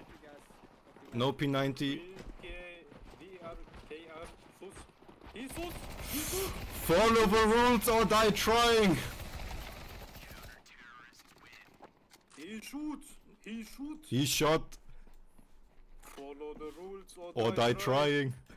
gas. No P90. KR, Schuss. Jesus! Jesus! Follow the rules or die trying. He shoot! He shoot! He shot Follow the rules or die trying.